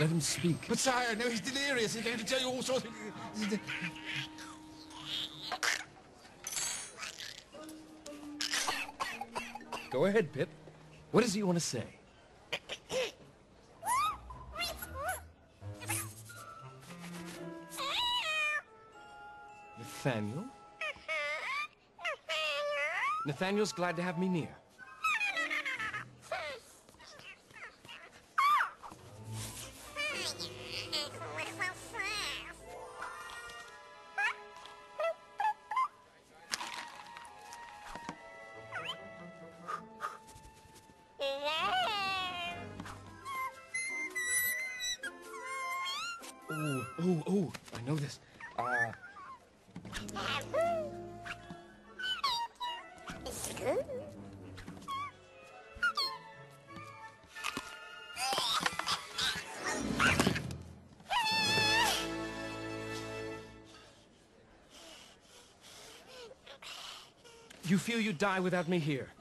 Let him speak. But sire, no, he's delirious. He's going to tell you all sorts of... Go ahead, Pip. What does he want to say? Nathaniel? Nathaniel's glad to have me near. Oh, I know this. You feel you'd die without me here?